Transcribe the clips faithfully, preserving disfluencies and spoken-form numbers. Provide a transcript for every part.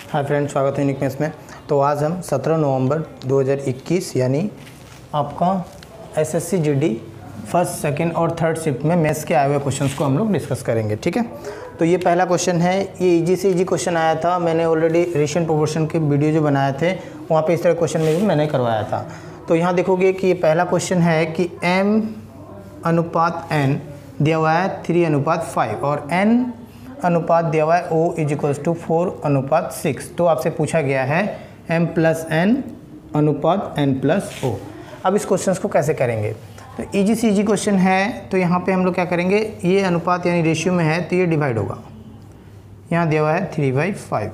Hi friends, स्वागत है unique maths में। तो आज हम सत्रह नवंबर दो हज़ार इक्कीस यानी आपका एसएससी जीडी फर्स्ट सेकंड और थर्ड शिफ्ट में मैथ्स के आए हुए क्वेश्चंस को हम लोग डिस्कस करेंगे। ठीक है, तो ये पहला क्वेश्चन है। ये इजी से इजी क्वेश्चन आया था। मैंने ऑलरेडी रेशियो प्रोपोर्शन के वीडियो जो बनाए थे वहाँ पे इस तरह क्वेश्चन में भी मैंने करवाया था। तो यहाँ देखोगे कि ये पहला क्वेश्चन है कि एम अनुपात एन दिया हुआ है थ्री अनुपात फाइव और एन अनुपात दिया हुआ है O is equals to four अनुपात सिक्स। तो आपसे पूछा गया है m प्लस एन अनुपात n प्लस ओ। अब इस क्वेश्चन को कैसे करेंगे? तो इजी से इजी क्वेश्चन है। तो यहाँ पे हम लोग क्या करेंगे, ये अनुपात यानी रेशियो में है तो ये डिवाइड होगा। यहाँ दिया हुआ है थ्री बाई फाइव।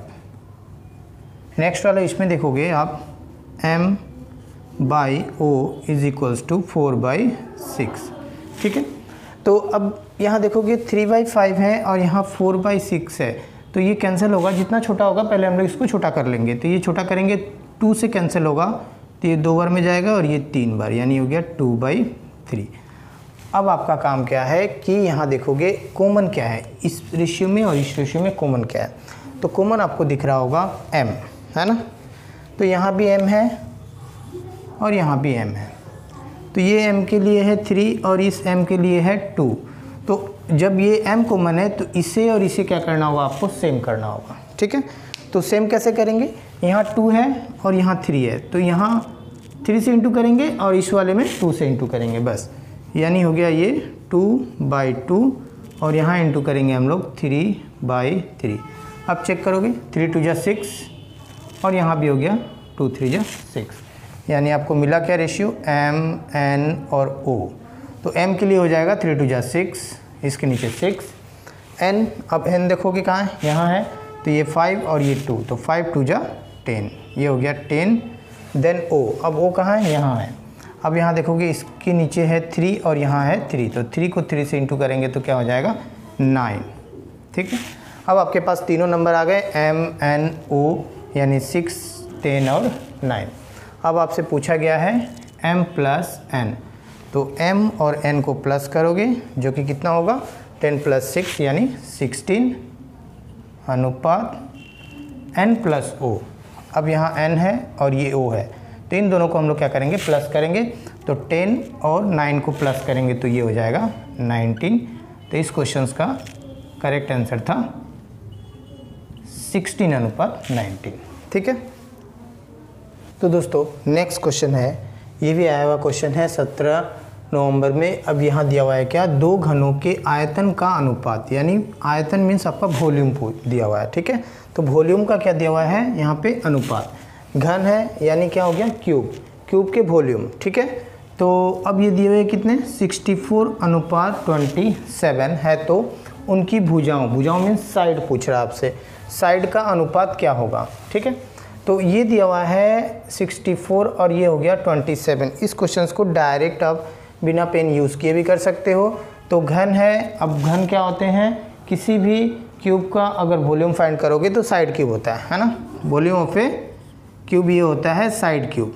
नेक्स्ट वाला इसमें देखोगे आप m by O is equals to four by six. ठीक है, तो अब यहाँ देखोगे थ्री बाई फाइव है और यहाँ फोर बाई सिक्स है, तो ये कैंसिल होगा। जितना छोटा होगा पहले हम लोग इसको छोटा कर लेंगे। तो ये छोटा करेंगे, टू से कैंसिल होगा तो ये दो बार में जाएगा और ये तीन बार, यानी हो गया टू बाई थ्री। अब आपका काम क्या है कि यहाँ देखोगे कॉमन क्या है इस रेशियो में और इस रेशियो में, कॉमन क्या है। तो कॉमन आपको दिख रहा होगा m, है ना। तो यहाँ भी m है और यहाँ भी m है। तो ये m के लिए है थ्री और इस m के लिए है टू। तो जब ये m कॉमन है तो इसे और इसे क्या करना होगा, आपको सेम करना होगा। ठीक है, तो सेम कैसे करेंगे, यहाँ टू है और यहाँ थ्री है, तो यहाँ थ्री से इंटू करेंगे और इस वाले में टू से इंटू करेंगे बस, यानी हो गया ये टू बाई टू और यहाँ इंटू करेंगे हम लोग थ्री बाई थ्री। अब चेक करोगे थ्री टू जा सिक्स और यहाँ भी हो गया टू थ्री जा सिक्स, यानी आपको मिला क्या रेशियो m n और o। तो m के लिए हो जाएगा थ्री टू जा सिक्स, इसके नीचे सिक्स। n, अब n देखोगे कहाँ है, यहाँ है, तो ये फाइव और ये टू, तो फाइव टू जा टेन, ये हो गया टेन। देन o, अब o कहाँ है, यहाँ है। अब यहाँ देखोगे इसके नीचे है थ्री और यहाँ है थ्री, तो थ्री को थ्री से इंटू करेंगे तो क्या हो जाएगा नाइन। ठीक है, अब आपके पास तीनों नंबर आ गए m n o, यानी सिक्स टेन और नाइन। अब आपसे पूछा गया है m प्लस n, तो m और n को प्लस करोगे जो कि कितना होगा टेन प्लस सिक्स यानी सिक्सटीन अनुपात n प्लस o। अब यहाँ n है और ये o है, तो इन दोनों को हम लोग क्या करेंगे, प्लस करेंगे। तो टेन और नाइन को प्लस करेंगे तो ये हो जाएगा नाइनटीन। तो इस क्वेश्चन का करेक्ट आंसर था सिक्सटीन अनुपात नाइनटीन। ठीक है, तो दोस्तों नेक्स्ट क्वेश्चन है, ये भी आया हुआ क्वेश्चन है सत्रह नवंबर में। अब यहाँ दिया हुआ है क्या, दो घनों के आयतन का अनुपात, यानी आयतन मीन्स आपका वॉल्यूम दिया हुआ है। ठीक है, तो वॉल्यूम का क्या दिया हुआ है यहाँ पे अनुपात, घन है यानी क्या हो गया क्यूब, क्यूब के वॉल्यूम। ठीक है, तो अब ये दिए हुए कितने सिक्सटी फोर अनुपात ट्वेंटी सेवन है, तो उनकी भुजाओं, भुजाओं मीन्स साइड पूछ रहा है आपसे, साइड का अनुपात क्या होगा। ठीक है, तो ये दिया हुआ है सिक्सटी फोर और ये हो गया ट्वेंटी सेवन। इस क्वेश्चन को डायरेक्ट आप बिना पेन यूज़ किए भी कर सकते हो। तो घन है, अब घन क्या होते हैं, किसी भी क्यूब का अगर वॉल्यूम फाइंड करोगे तो साइड क्यूब होता है है ना। वॉल्यूम ऑफ ए क्यूब ये होता है साइड क्यूब,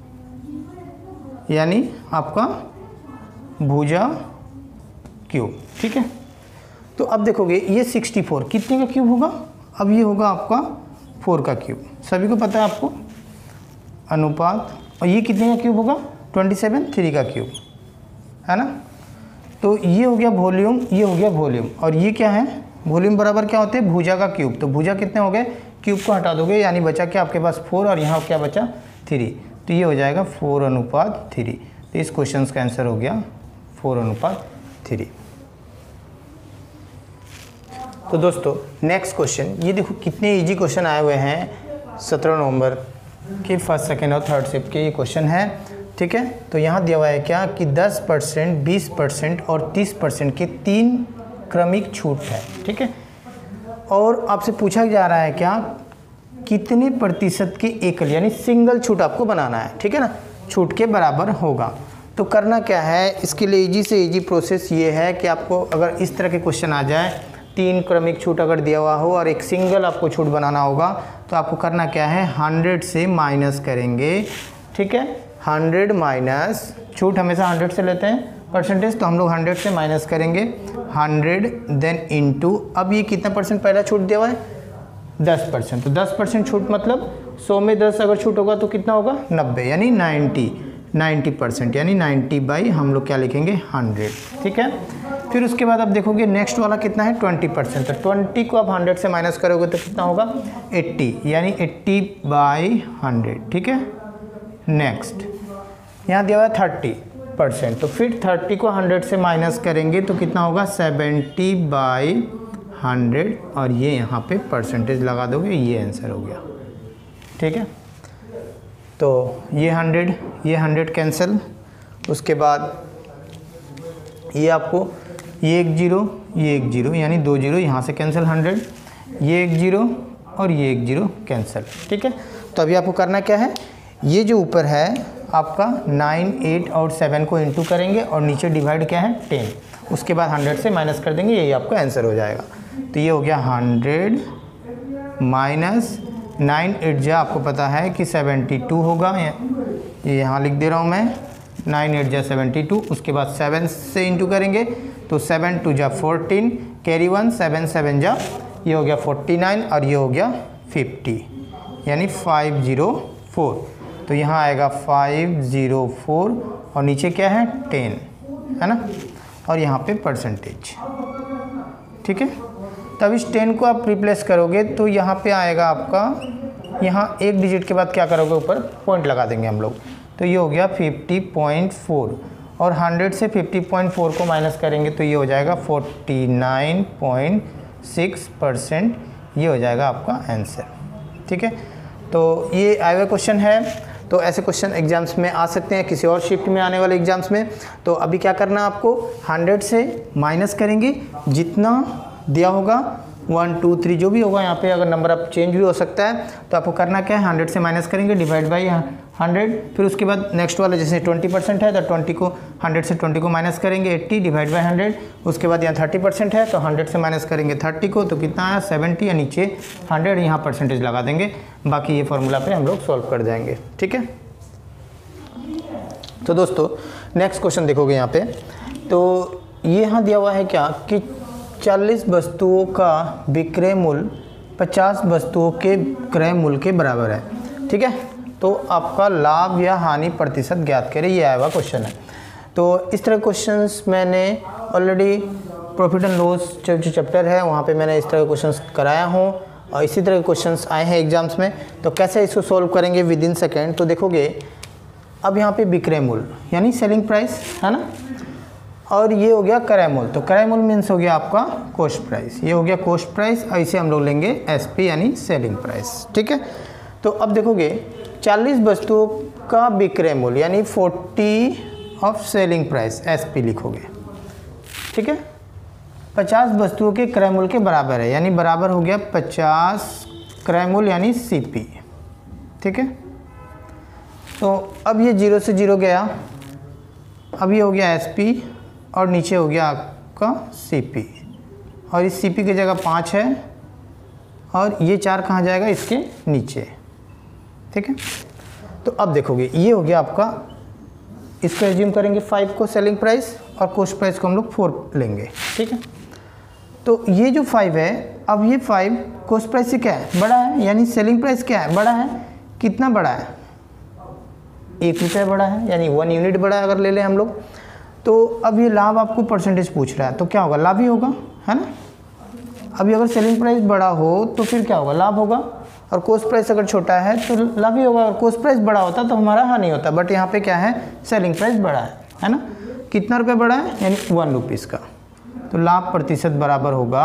यानी आपका भुजा क्यूब। ठीक है, तो अब देखोगे ये सिक्सटी फोर कितने का क्यूब होगा, अब ये होगा आपका फोर का क्यूब, सभी को पता है आपको अनुपात। और ये कितने का क्यूब होगा ट्वेंटी सेवन, थ्री का क्यूब, है ना। तो ये हो गया वॉल्यूम, ये हो गया वॉल्यूम, और ये क्या है, वॉल्यूम बराबर क्या होते हैं भुजा का क्यूब। तो भुजा कितने हो गए, क्यूब को हटा दोगे यानी बचा क्या आपके पास फोर और यहाँ क्या बचा थ्री, तो ये हो जाएगा फोर अनुपात थ्री। तो इस क्वेश्चन का आंसर हो गया फोर अनुपात थ्री। तो दोस्तों नेक्स्ट क्वेश्चन, ये देखो कितने इजी क्वेश्चन आए हुए हैं सत्रह नवंबर के फर्स्ट सेकेंड और थर्ड शिफ्ट के ये क्वेश्चन है। ठीक है, तो यहाँ दिया हुआ है क्या कि दस परसेंट, बीस परसेंट और तीस परसेंट के तीन क्रमिक छूट है। ठीक है, और आपसे पूछा जा रहा है क्या, कितने प्रतिशत के एकल यानी सिंगल छूट आपको बनाना है। ठीक है ना, छूट के बराबर होगा। तो करना क्या है, इसके लिए इजी से इजी प्रोसेस ये है कि आपको अगर इस तरह के क्वेश्चन आ जाए, तीन क्रमिक छूट अगर दिया हुआ हो और एक सिंगल आपको छूट बनाना होगा, तो आपको करना क्या है, हंड्रेड से माइनस करेंगे। ठीक है, हंड्रेड माइनस, छूट हमेशा हंड्रेड से लेते हैं परसेंटेज, तो हम लोग हंड्रेड से माइनस करेंगे हंड्रेड, देन इनटू, अब ये कितना परसेंट पहला छूट दिया हुआ है दस परसेंट। तो दस परसेंट छूट मतलब सौ में दस अगर छूट होगा तो कितना होगा, नब्बे, यानी नाइन्टी नाइन्टी परसेंट, यानी नाइन्टी बाई हम लोग क्या लिखेंगे, हंड्रेड। ठीक है, फिर उसके बाद आप देखोगे नेक्स्ट वाला कितना है, ट्वेंटी परसेंट। तो ट्वेंटी को आप हंड्रेड से माइनस करोगे तो कितना होगा, एट्टी, यानी एट्टी बाई हंड्रेड। ठीक है, नेक्स्ट यहाँ दिया हुआ है थर्टी परसेंट, तो फिर थर्टी को हंड्रेड से माइनस करेंगे तो कितना होगा, सेवेंटी बाई हंड्रेड, और ये यहाँ पे परसेंटेज लगा दोगे, ये आंसर हो गया। ठीक है, तो ये हंड्रेड ये हंड्रेड कैंसिल, उसके बाद ये आपको ये एक जीरो ये एक जीरो, यानी दो जीरो यहाँ से कैंसिल, हंड्रेड, ये एक जीरो और ये एक जीरो कैंसिल। ठीक है, तो अभी आपको करना क्या है, ये जो ऊपर है आपका नाइन एट और सेवन को इंटू करेंगे और नीचे डिवाइड क्या है, टेन, उसके बाद हंड्रेड से माइनस कर देंगे, यही आपका आंसर हो जाएगा। तो ये हो गया हंड्रेड माइनस नाइन एट जा, आपको पता है कि सेवेंटी टू होगा, ये यहाँ लिख दे रहा हूँ मैं, नाइन एट जा सेवेंटी टू, उसके बाद सेवन से इंटू करेंगे तो सेवन टू जा fourteen, carry one, seven seven जा, ये हो गया फोर्टी नाइन और ये हो गया फिफ्टी, यानी फाइव ज़ीरो फोर। तो यहाँ आएगा फाइव ज़ीरो फोर और नीचे क्या है, टेन, है ना, और यहाँ पे परसेंटेज। ठीक है, तब इस टेन को आप रिप्लेस करोगे तो यहाँ पे आएगा आपका, यहाँ एक डिजिट के बाद क्या करोगे, ऊपर पॉइंट लगा देंगे हम लोग, तो ये हो गया फिफ्टी पॉइंट फोर, और हंड्रेड से फिफ्टी पॉइंट फोर को माइनस करेंगे तो ये हो जाएगा forty nine point six percent, ये हो जाएगा आपका आंसर। ठीक है, तो ये आए हुए क्वेश्चन है, तो ऐसे क्वेश्चन एग्जाम्स में आ सकते हैं, किसी और शिफ्ट में आने वाले एग्जाम्स में। तो अभी क्या करना है आपको, हंड्रेड से माइनस करेंगे, जितना दिया होगा वन टू थ्री जो भी होगा, यहाँ पे अगर नंबर आप चेंज भी हो सकता है, तो आपको करना क्या है, हंड्रेड से माइनस करेंगे, डिवाइड बाई हंड्रेड, फिर उसके बाद नेक्स्ट वाला जैसे ट्वेंटी परसेंट है तो ट्वेंटी को हंड्रेड से ट्वेंटी को माइनस करेंगे, एट्टी डिवाइड बाई हंड्रेड, उसके बाद यहाँ थर्टी परसेंट है तो हंड्रेड से माइनस करेंगे थर्टी को, तो कितना आया, सेवेंटी, या नीचे हंड्रेड, यहाँ परसेंटेज लगा देंगे, बाकी ये फॉर्मूला पे हम लोग सॉल्व कर जाएंगे। ठीक है, तो दोस्तों नेक्स्ट क्वेश्चन देखोगे यहाँ पे, तो ये यहाँ दिया हुआ है क्या कि चालीस वस्तुओं का विक्रय मूल्य पचास वस्तुओं के क्रय मूल्य के बराबर है। ठीक है, तो आपका लाभ या हानि प्रतिशत ज्ञात करें, ये आया हुआ क्वेश्चन है। तो इस तरह क्वेश्चंस मैंने ऑलरेडी प्रॉफिट एंड लॉस जो चैप्टर है वहाँ पे मैंने इस तरह के क्वेश्चंस कराया हूँ, और इसी तरह के क्वेश्चंस आए हैं एग्जाम्स में। तो कैसे इसको सॉल्व करेंगे विद इन सेकेंड, तो देखोगे अब यहाँ पे विक्रय मूल्य यानी सेलिंग प्राइस है ना, और ये हो गया क्रय मूल्य, तो क्रय मूल्य मीन्स हो गया आपका कॉस्ट प्राइस, ये हो गया कॉस्ट प्राइस, और इसे हम लोग लेंगे एसपी यानी सेलिंग प्राइस। ठीक है, तो अब देखोगे चालीस वस्तुओं का विक्रय मूल्य यानी forty of selling price, SP लिखोगे। ठीक है, पचास वस्तुओं के क्रय मूल्य के बराबर है, यानी बराबर हो गया पचास क्रय मूल्य यानी सीपी। ठीक है, तो अब ये जीरो से जीरो गया, अब ये हो गया एसपी और नीचे हो गया आपका सीपी, और इस सीपी की जगह पाँच है और ये चार कहाँ जाएगा, इसके नीचे। ठीक है, तो अब देखोगे ये हो गया आपका, इसको एज्यूम करेंगे फाइव को सेलिंग प्राइस और कॉस्ट प्राइस को हम लोग फोर लेंगे। ठीक है, तो ये जो फाइव है, अब ये फाइव कॉस्ट प्राइस से क्या है, बड़ा है, यानी सेलिंग प्राइस क्या है, बड़ा है, कितना बड़ा है, एक रुपये बड़ा है, यानी वन यूनिट बड़ा है अगर ले लें हम लोग। तो अब ये लाभ आपको परसेंटेज पूछ रहा है, तो क्या होगा, लाभ ही होगा, है ना। अभी अगर सेलिंग प्राइस बड़ा हो तो फिर क्या होगा, लाभ होगा, और कॉस्ट प्राइस अगर छोटा है तो लाभ ही होगा, और कॉस्ट प्राइस बड़ा होता तो हमारा हानि होता, बट यहाँ पे क्या है, सेलिंग प्राइस बड़ा है, है ना। कितना रुपये बड़ा है, यानी वन रुपीज़ का, तो लाभ प्रतिशत बराबर होगा,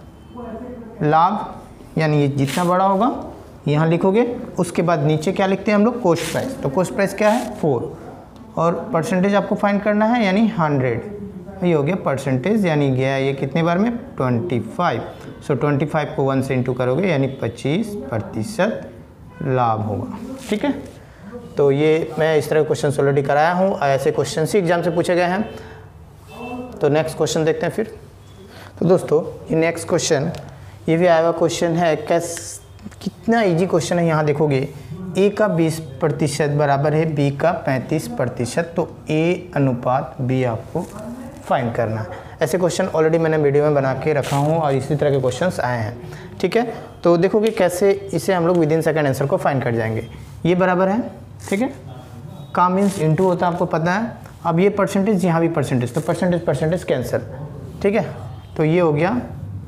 लाभ यानी ये जितना बड़ा होगा यहाँ लिखोगे, उसके बाद नीचे क्या लिखते हैं हम लोग, कॉस्ट प्राइस, तो कॉस्ट प्राइस क्या है, फोर, और परसेंटेज आपको फाइंड करना है यानी हंड्रेड, ये हो गया परसेंटेज, यानी गया ये कितने बार में, twenty five. So twenty five को वन से इंटू करोगे यानी पच्चीस प्रतिशत लाभ होगा। ठीक है, तो ये मैं इस तरह के क्वेश्चन ऑलरेडी कराया हूँ, ऐसे क्वेश्चन ही एग्जाम से पूछे गए हैं। तो नेक्स्ट क्वेश्चन देखते हैं फिर। तो दोस्तों ये नेक्स्ट क्वेश्चन, ये भी आया हुआ क्वेश्चन है, कैस कितना इजी क्वेश्चन है, यहाँ देखोगे ए का बीस प्रतिशत बराबर है बी का पैंतीस प्रतिशत, तो ए अनुपात बी आपको फाइंड करना है। ऐसे क्वेश्चन ऑलरेडी मैंने वीडियो में बना के रखा हूँ और इसी तरह के क्वेश्चंस आए हैं। ठीक है, तो देखोगे कैसे इसे हम लोग विद इन सेकेंड आंसर को फाइंड कर जाएंगे। ये बराबर है, ठीक है, का मीन्स इंटू होता है, आपको पता है। अब ये परसेंटेज, यहाँ भी परसेंटेज, तो परसेंटेज परसेंटेज कैंसिल, ठीक है। तो ये हो गया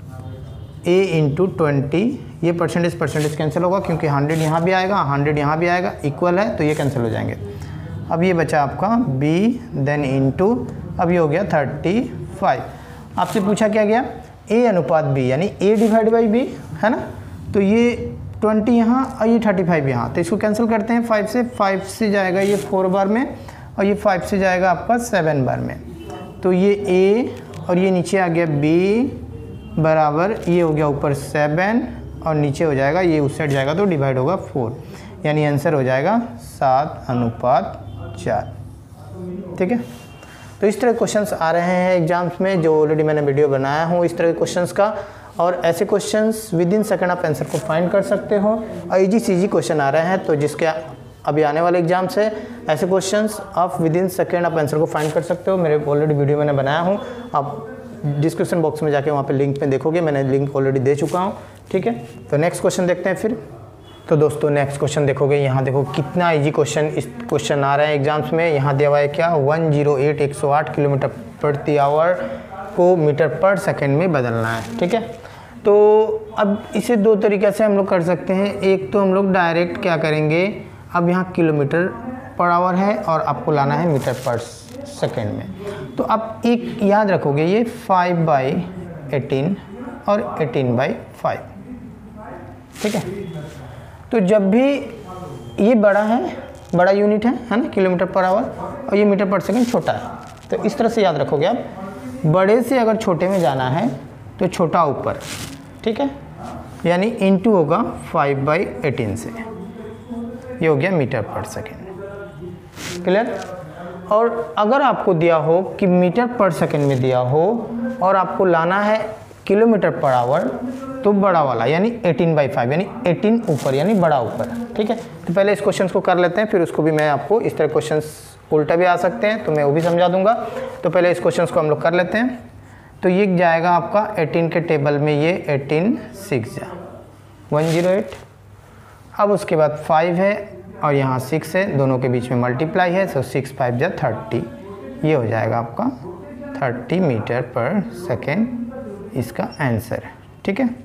ए इंटू ट्वेंटी, ये परसेंटेज परसेंटेज कैंसिल होगा क्योंकि हंड्रेड यहाँ भी आएगा, हंड्रेड यहाँ भी आएगा, इक्वल है तो ये कैंसिल हो जाएंगे। अब ये बचा आपका बी, देन इंटू, अब ये हो गया थर्टी फाइव। आपसे पूछा क्या गया, ए अनुपात बी, यानी ए डिवाइड बाई बी, है ना। तो ये ट्वेंटी यहाँ और ये थर्टी फाइव यहाँ, तो इसको कैंसिल करते हैं। फाइव से फाइव से जाएगा ये फोर बार में, और ये फाइव से जाएगा आपका सेवन बार में। तो ये ए और ये नीचे आ गया बी बराबर, ये हो गया ऊपर सेवन और नीचे हो जाएगा, ये उस साइड जाएगा तो डिवाइड होगा फोर, यानी आंसर हो जाएगा सात अनुपात चार, ठीक है। तो इस तरह के क्वेश्चंस आ रहे हैं एग्जाम्स में, जो ऑलरेडी मैंने वीडियो बनाया हूँ इस तरह के क्वेश्चंस का, और ऐसे क्वेश्चंस विद इन सेकंड आप आंसर को फाइंड कर सकते हो। और इजी सीजी क्वेश्चन आ रहे हैं, तो जिसके अभी आने वाले एग्जाम्स है, ऐसे क्वेश्चंस आप विद इन सेकेंड आप आंसर को फाइंड कर सकते हो। मेरे ऑलरेडी वीडियो मैंने बनाया हूँ, आप डिस्क्रिप्शन बॉक्स में जाके वहाँ पे लिंक में देखोगे, मैंने लिंक ऑलरेडी दे चुका हूँ, ठीक है। तो नेक्स्ट क्वेश्चन देखते हैं फिर। तो दोस्तों नेक्स्ट क्वेश्चन देखोगे, यहाँ देखो कितना इजी क्वेश्चन इस क्वेश्चन आ रहे हैं एग्जाम्स में। यहाँ दिया हुआ है क्या, वन जीरो एट एक सौ आठ किलोमीटर प्रति आवर को मीटर पर सेकेंड में बदलना है, ठीक है। तो अब इसे दो तरीके से हम लोग कर सकते हैं। एक तो हम लोग डायरेक्ट क्या करेंगे, अब यहाँ किलोमीटर पर आवर है और आपको लाना है मीटर पर सेकेंड में। तो आप एक याद रखोगे, ये फाइव बाई एटीन और एटीन बाई फाइव, ठीक है। तो जब भी ये बड़ा है, बड़ा यूनिट है है ना, किलोमीटर पर आवर, और ये मीटर पर सेकेंड छोटा है, तो इस तरह से याद रखोगे आप। बड़े से अगर छोटे में जाना है तो छोटा ऊपर, ठीक है, यानी इनटू होगा फाइव बाई एटीन से, ये हो गया मीटर पर सेकेंड, क्लियर। और अगर आपको दिया हो कि मीटर पर सेकेंड में दिया हो और आपको लाना है किलोमीटर पर आवर, तो बड़ा वाला यानी एटीन बाई फाइव, यानी एटीन ऊपर, यानी बड़ा ऊपर, ठीक है। तो पहले इस क्वेश्चन को कर लेते हैं, फिर उसको भी मैं आपको, इस तरह क्वेश्चंस उल्टा भी आ सकते हैं तो मैं वो भी समझा दूंगा। तो पहले इस क्वेश्चन को हम लोग कर लेते हैं। तो ये जाएगा आपका एटीन के टेबल में, ये एटीन सिक्स जा वन जीरो एट। अब उसके बाद फाइव है और यहाँ सिक्स है, दोनों के बीच में मल्टीप्लाई है, सो सिक्स फाइव जा थर्टी, ये हो जाएगा आपका थर्टी मीटर पर सेकेंड इसका आंसर है, ठीक है।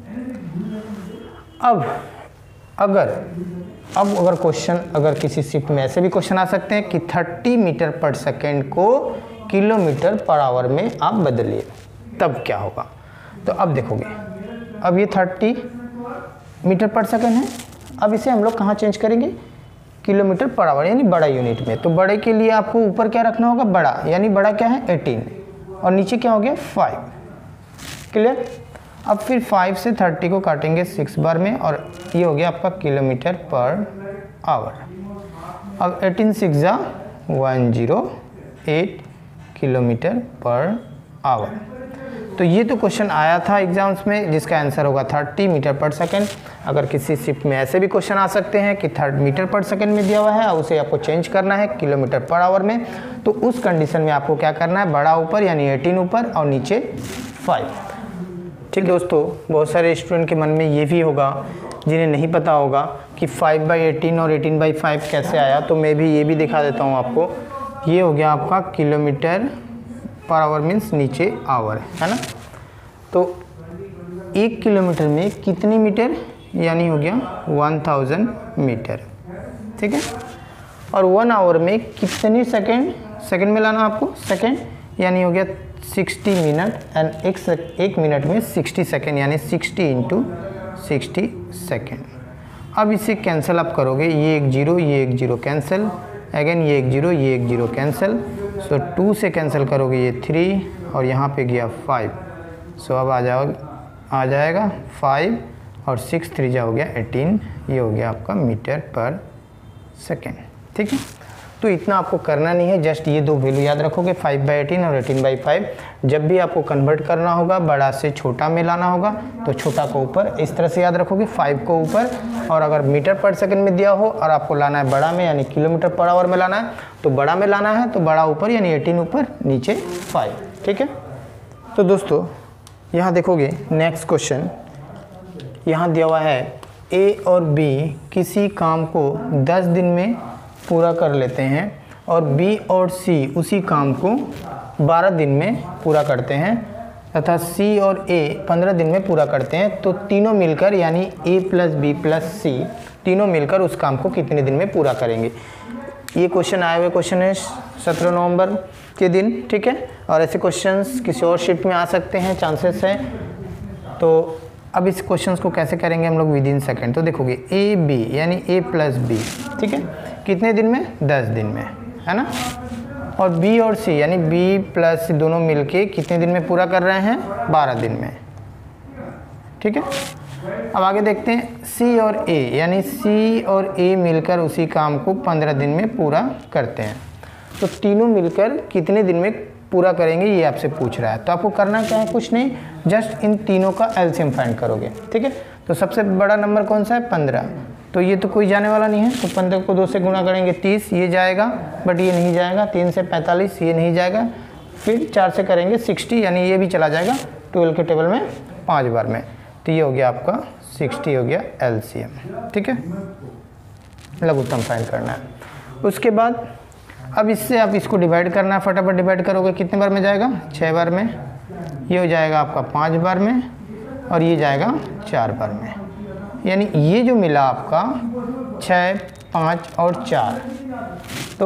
अब अगर अब अगर क्वेश्चन, अगर किसी शिफ्ट में ऐसे भी क्वेश्चन आ सकते हैं कि थर्टी मीटर पर सेकेंड को किलोमीटर पर आवर में आप बदलिए, तब क्या होगा। तो अब देखोगे, अब ये थर्टी मीटर पर सेकेंड है, अब इसे हम लोग कहाँ चेंज करेंगे, किलोमीटर पर आवर, यानी बड़ा यूनिट में। तो बड़े के लिए आपको ऊपर क्या रखना होगा, बड़ा, यानी बड़ा क्या है एटीन, और नीचे क्या हो गया फाइव, क्लियर। अब फिर फाइव से थर्टी को काटेंगे सिक्स बार में, और ये हो गया आपका किलोमीटर पर आवर। अब एटीन सिक्स जा one zero eight kilometre per hour. तो ये तो क्वेश्चन आया था एग्जाम्स में, जिसका आंसर होगा थर्टी मीटर पर सेकेंड। अगर किसी शिफ्ट में ऐसे भी क्वेश्चन आ सकते हैं कि थर्ड मीटर पर सेकेंड में दिया हुआ है और उसे आपको चेंज करना है किलोमीटर पर आवर में, तो उस कंडीशन में आपको क्या करना है, बड़ा ऊपर यानी एटीन ऊपर और नीचे फाइव, ठीक दोस्तों। बहुत सारे स्टूडेंट के मन में ये भी होगा जिन्हें नहीं पता होगा कि फाइव बाई एटीन और एटीन बाई फाइव कैसे आया, तो मैं भी ये भी दिखा देता हूँ आपको। ये हो गया आपका किलोमीटर पर आवर मीन्स नीचे आवर, है ना। तो एक किलोमीटर में कितनी मीटर, यानी हो गया वन थाउजेंड मीटर, ठीक है। और वन आवर में कितनी सेकेंड, सेकेंड में लाना आपको सेकेंड, यानी हो गया सिक्सटी मिनट, एंड एक एक मिनट में सिक्सटी सेकेंड, यानी सिक्सटी इंटू सिक्सटी सेकेंड। अब इसे कैंसिल आप करोगे, ये एक जीरो, ये एक जीरो कैंसिल, अगेन ये एक जीरो, ये एक जीरो कैंसिल, सो टू से कैंसिल करोगे ये थ्री, और यहाँ पे गया फाइव, सो अब आ जाओ आ जाएगा फाइव और सिक्स थ्री जा हो गया एटीन, ये हो गया आपका मीटर पर सेकेंड, ठीक है। तो इतना आपको करना नहीं है, जस्ट ये दो वैल्यू याद रखोगे, फाइव बाई एटीन और एटीन बाई फाइव। जब भी आपको कन्वर्ट करना होगा, बड़ा से छोटा में लाना होगा, तो छोटा को ऊपर इस तरह से याद रखोगे, फाइव को ऊपर, और अगर मीटर पर सेकंड में दिया हो और आपको लाना है बड़ा में यानी किलोमीटर पर आवर में लाना है, तो बड़ा में लाना है तो बड़ा ऊपर यानी एटीन ऊपर, नीचे फाइव, ठीक है। तो दोस्तों यहाँ देखोगे नेक्स्ट क्वेश्चन, यहाँ दिया हुआ है ए और बी किसी काम को दस दिन में पूरा कर लेते हैं और बी और सी उसी काम को बारह दिन में पूरा करते हैं तथा सी और ए पंद्रह दिन में पूरा करते हैं, तो तीनों मिलकर यानी A plus B plus C तीनों मिलकर उस काम को कितने दिन में पूरा करेंगे। ये क्वेश्चन आए हुए क्वेश्चन है सत्रह नवंबर के दिन, ठीक है। और ऐसे क्वेश्चंस किसी और शिफ्ट में आ सकते हैं, चांसेस है। तो अब इस क्वेश्चंस को कैसे करेंगे हम लोग विद इन सेकेंड। तो देखोगे ए बी यानी ए प्लस बी, ठीक है, कितने दिन में, दस दिन में, है ना। और बी और सी यानी बी प्लस दोनों मिलके कितने दिन में पूरा कर रहे हैं, बारह दिन में, ठीक है। अब आगे देखते हैं सी और ए यानी सी और ए मिलकर उसी काम को पंद्रह दिन में पूरा करते हैं, तो तीनों मिलकर कितने दिन में पूरा करेंगे ये आपसे पूछ रहा है। तो आपको करना क्या है, कुछ नहीं, जस्ट इन तीनों का एलसीएम फाइंड करोगे, ठीक है। तो सबसे बड़ा नंबर कौन सा है, पंद्रह, तो ये तो कोई जाने वाला नहीं है, तो पंद्रह को दो से गुणा करेंगे तीस, ये जाएगा, बट ये नहीं जाएगा। तीन से पैंतालीस, ये नहीं जाएगा। फिर चार से करेंगे साठ, यानी ये भी चला जाएगा ट्वेल्व के टेबल में पाँच बार में, तो ये हो गया आपका साठ हो गया एलसीएम, ठीक है। लघुत्तम फाइंड करना है। उसके बाद अब इससे आप इसको डिवाइड करना है, फटाफट डिवाइड करोगे, कितने बार में जाएगा, छः बार में, ये हो जाएगा आपका पाँच बार में, और ये जाएगा चार बार में। यानी ये जो मिला आपका छः, पाँच और चार, तो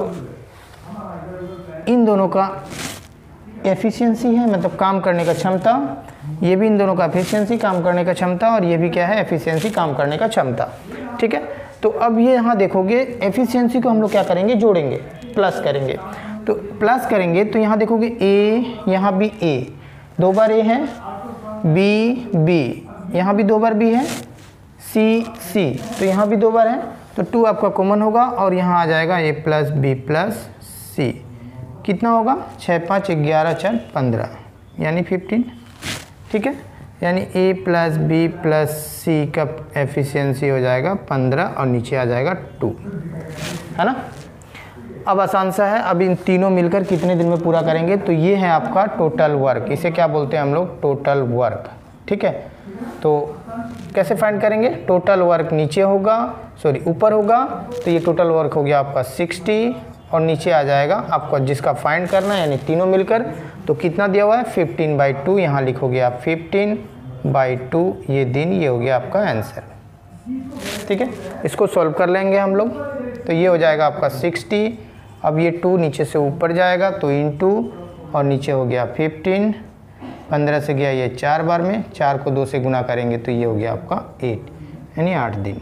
इन दोनों का एफिशिएंसी है, मतलब काम करने का क्षमता, ये भी इन दोनों का एफिशिएंसी काम करने का क्षमता, और ये भी क्या है, एफिशिएंसी काम करने का क्षमता, ठीक है। तो अब ये यहाँ देखोगे एफिशिएंसी को हम लोग क्या करेंगे, जोड़ेंगे, प्लस करेंगे। तो प्लस करेंगे तो यहाँ देखोगे ए, यहाँ भी ए, दो बार ए है, बी बी, यहाँ भी दो बार बी है, सी सी, तो यहाँ भी दो बार है, तो टू आपका कॉमन होगा, और यहाँ आ जाएगा A plus B plus C, कितना होगा, छः पाँच ग्यारह चार पंद्रह, यानी फिफ्टीन, ठीक है। यानी A plus B plus C का एफिशिएंसी हो जाएगा पंद्रह, और नीचे आ जाएगा टू, है ना। अब आसान सा है, अब इन तीनों मिलकर कितने दिन में पूरा करेंगे, तो ये है आपका टोटल वर्क, इसे क्या बोलते हैं हम लोग, टोटल वर्क, ठीक है। तो कैसे फाइंड करेंगे, टोटल वर्क नीचे होगा, सॉरी ऊपर होगा, तो ये टोटल वर्क हो गया आपका साठ, और नीचे आ जाएगा आपको जिसका फाइंड करना है, यानी तीनों मिलकर, तो कितना दिया हुआ है, फिफ्टीन बाई टू, यहाँ लिखोगे आप फिफ्टीन बाई टू, ये दिन, ये हो गया आपका आंसर, ठीक है। इसको सॉल्व कर लेंगे हम लोग, तो ये हो जाएगा आपका साठ, अब ये टू नीचे से ऊपर जाएगा, तो इनटू, और नीचे हो गया फिफ्टीन, पंद्रह से गया ये चार बार में, चार को दो से गुना करेंगे तो ये हो गया आपका एट, यानी आठ दिन।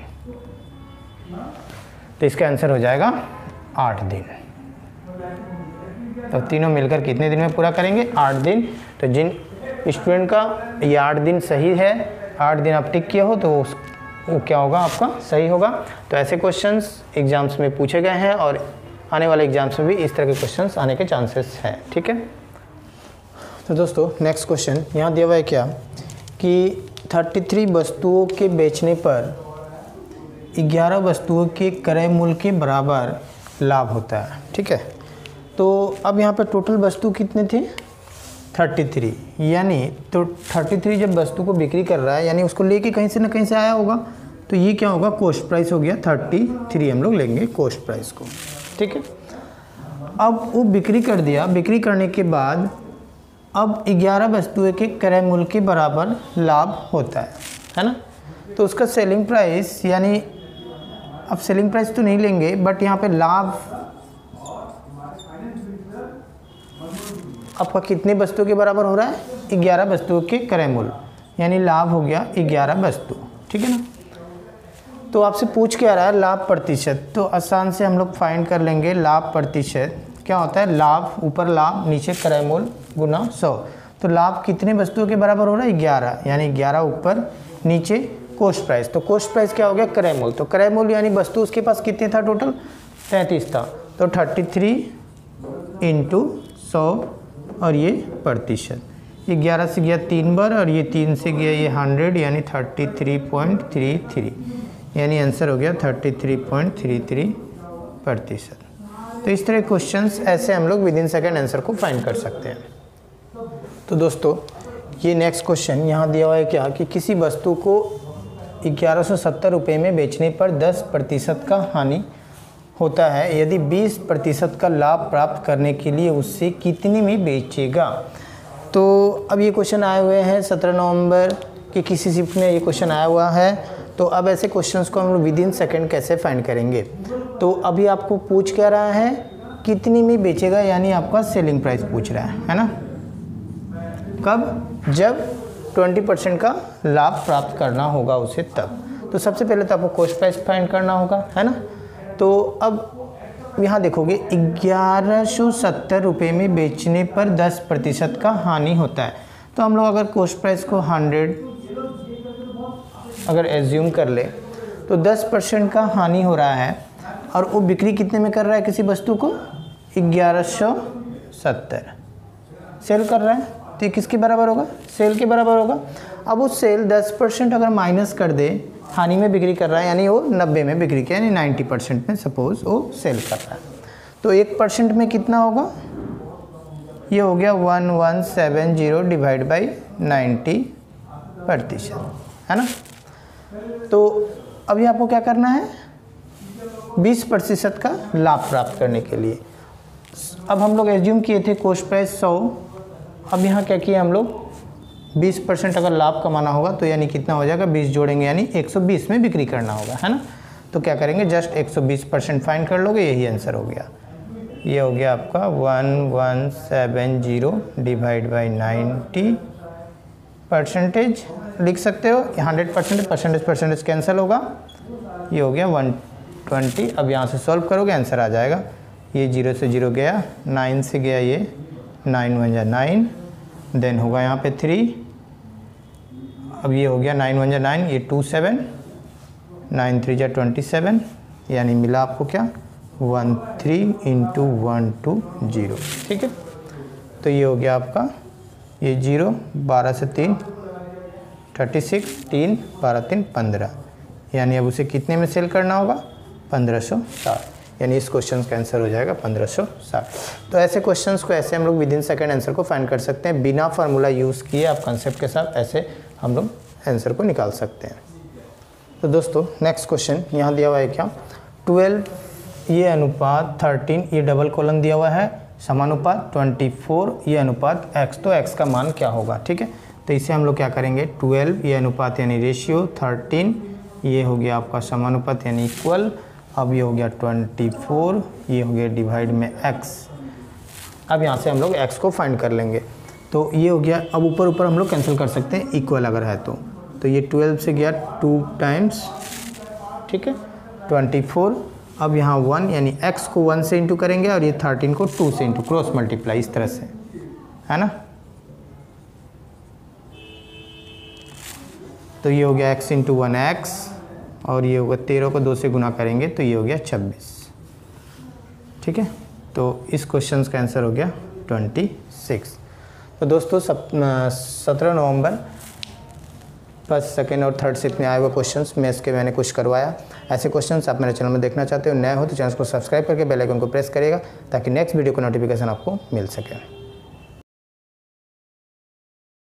तो इसका आंसर हो जाएगा आठ दिन। तो तीनों मिलकर कितने दिन में पूरा करेंगे, आठ दिन। तो जिन स्टूडेंट का ये आठ दिन सही है, आठ दिन आप टिक किए हो, तो वो क्या होगा, आपका सही होगा। तो ऐसे क्वेश्चंस एग्जाम्स में पूछे गए हैं, और आने वाले एग्जाम्स में भी इस तरह के क्वेश्चंस आने के चांसेस हैं, ठीक है। तो दोस्तों नेक्स्ट क्वेश्चन यहाँ दिया हुआ है क्या, कि तैंतीस वस्तुओं के बेचने पर ग्यारह वस्तुओं के क्रय मूल्य के बराबर लाभ होता है, ठीक है। तो अब यहाँ पर टोटल वस्तु कितने थे, तैंतीस, यानी तो तैंतीस जब वस्तु को बिक्री कर रहा है, यानी उसको लेके कहीं से ना कहीं से आया होगा, तो ये क्या होगा, कॉस्ट प्राइस हो गया तैंतीस, हम लोग लेंगे कॉस्ट प्राइस को, ठीक है। अब वो बिक्री कर दिया, बिक्री करने के बाद अब ग्यारह वस्तुएं के क्रय मूल्य के बराबर लाभ होता है, है ना। तो उसका सेलिंग प्राइस, यानी अब सेलिंग प्राइस तो नहीं लेंगे, बट यहाँ पे लाभ आपका कितने वस्तुओं के बराबर हो रहा है, ग्यारह वस्तुओं के क्रय मूल्य, यानी लाभ हो गया ग्यारह वस्तु, ठीक है ना। तो आपसे पूछ के आ रहा है लाभ प्रतिशत, तो आसान से हम लोग फाइंड कर लेंगे। लाभ प्रतिशत क्या होता है, लाभ ऊपर लाभ, नीचे क्रय मूल्य गुना सौ। तो लाभ कितने वस्तुओं के बराबर हो रहा है, ग्यारह, यानी ग्यारह ऊपर, नीचे कॉस्ट प्राइस। तो कॉस्ट प्राइस क्या हो गया, क्रय मूल्य। तो क्रय मूल्य यानी वस्तु उसके पास कितने था, टोटल तैंतीस था, तो तैंतीस इंटू सौ, और ये प्रतिशत, ये ग्यारह से गया तीन बार, और ये तीन से गया ये हंड्रेड, यानी thirty three point three three, यानी आंसर हो गया thirty three point three three प्रतिशत। तो इस तरह क्वेश्चंस ऐसे हम लोग विद इन सेकेंड आंसर को फाइंड कर सकते हैं। तो दोस्तों ये नेक्स्ट क्वेश्चन यहाँ दिया हुआ है क्या, कि किसी वस्तु को ग्यारह सौ सत्तर रुपये में बेचने पर दस प्रतिशत का हानि होता है, यदि बीस प्रतिशत का लाभ प्राप्त करने के लिए उससे कितने में बेचेगा। तो अब ये क्वेश्चन आए हुए हैं सत्रह नवंबर के किसी शिफ्ट में ये क्वेश्चन आया हुआ है। तो अब ऐसे क्वेश्चंस को हम लोग विद इन सेकेंड कैसे फाइंड करेंगे। तो अभी आपको पूछ क्या रहा है, कितनी में बेचेगा, यानी आपका सेलिंग प्राइस पूछ रहा है है ना। कब, जब बीस परसेंट का लाभ प्राप्त करना होगा उसे तब। तो सबसे पहले तो आपको कॉस्ट प्राइस फाइंड करना होगा है ना। तो अब यहाँ देखोगे ग्यारह सौ सत्तर रुपये में बेचने पर दस प्रतिशत का हानि होता है। तो हम लोग अगर कॉस्ट प्राइस को हंड्रेड अगर एज्यूम कर ले तो दस परसेंट का हानि हो रहा है और वो बिक्री कितने में कर रहा है किसी वस्तु को, ग्यारह सौ सत्तर सेल कर रहा है। तो ये किसके बराबर होगा, सेल के बराबर होगा। अब वो सेल दस परसेंट अगर माइनस कर दे, हानि में बिक्री कर रहा है, यानी वो नब्बे में बिक्री किया, यानी नब्बे परसेंट में सपोज वो सेल कर रहा है। तो एक परसेंट में कितना होगा, ये हो गया one one seven zero divide by ninety प्रतिशत है ना। तो अभी आपको क्या करना है, बीस प्रतिशत का लाभ प्राप्त करने के लिए। अब हम लोग एज्यूम किए थे कॉस्ट प्राइस सौ, अब यहाँ क्या किया हम लोग, बीस परसेंट अगर लाभ कमाना होगा तो यानी कितना हो जाएगा, बीस जोड़ेंगे यानी एक सौ बीस में बिक्री करना होगा है ना। तो क्या करेंगे, जस्ट एक सौ बीस परसेंट फाइंड कर लोगे, यही आंसर हो गया। ये हो गया आपका one one seven zero divide by ninety percentage लिख सकते हो। Hundred percent percentage percentage cancel होगा, ये हो गया वन ट्वेंटी। अब यहाँ से सॉल्व करोगे आंसर आ जाएगा। ये जीरो से जीरो गया, नाइन से गया ये, नाइन वन जा नाइन, देन होगा यहाँ पे थ्री, अब ये हो गया नाइन वन जा नाइन, ये टू सेवन, नाइन थ्री जा ट्वेंटी सेवन, यानी मिला आपको क्या, one three into one two zero. ठीक है, तो ये हो गया आपका, ये जीरो, बारह से तीन थर्टी सिक्स, तीन बारह तीन पंद्रह, यानी अब उसे कितने में सेल करना होगा, पंद्रह सौ साठ, यानी इस क्वेश्चन का आंसर हो जाएगा पंद्रह सौ साठ। तो ऐसे क्वेश्चंस को ऐसे हम लोग विद इन सेकेंड आंसर को फाइंड कर सकते हैं, बिना फार्मूला यूज़ किए आप कंसेप्ट के साथ ऐसे हम लोग आंसर को निकाल सकते हैं। तो दोस्तों नेक्स्ट क्वेश्चन यहाँ दिया हुआ है क्या, ट्वेल्व ये अनुपात थर्टीन, ये डबल कॉलम दिया हुआ है, समानुपात ट्वेंटी फोर ये अनुपात x, तो x का मान क्या होगा। ठीक है, तो इसे हम लोग क्या करेंगे, ट्वेल्व ये अनुपात यानी रेशियो, थर्टीन ये हो गया आपका समानुपात यानी इक्वल, अब ये हो गया ट्वेंटी फोर, ये हो गया डिवाइड में x। अब यहाँ से हम लोग x को फाइंड कर लेंगे। तो ये हो गया, अब ऊपर ऊपर हम लोग कैंसिल कर सकते हैं इक्वल अगर है तो। तो ये ट्वेल्व से गया टू टाइम्स, ठीक है, ट्वेंटी फोर, अब यहाँ वन यानी x को वन से इंटू करेंगे और ये थर्टीन को टू से इंटू, क्रॉस मल्टीप्लाई इस तरह से है ना। तो ये हो गया x इंटू वन एक्स, और ये होगा तेरह को दो से गुना करेंगे तो ये हो गया छब्बीस। ठीक है, तो इस क्वेश्चन का आंसर हो गया ट्वेंटी सिक्स। तो दोस्तों सत्रह नवंबर फर्स्ट सेकेंड और थर्ड शिफ्ट में आए हुए क्वेश्चंस मैथ्स के मैंने कुछ करवाया। ऐसे क्वेश्चंस आप मेरे चैनल में देखना चाहते हो, नए हो तो चैनल को सब्सक्राइब करके बेल आइकन को प्रेस करिएगा ताकि नेक्स्ट वीडियो का नोटिफिकेशन आपको मिल सके।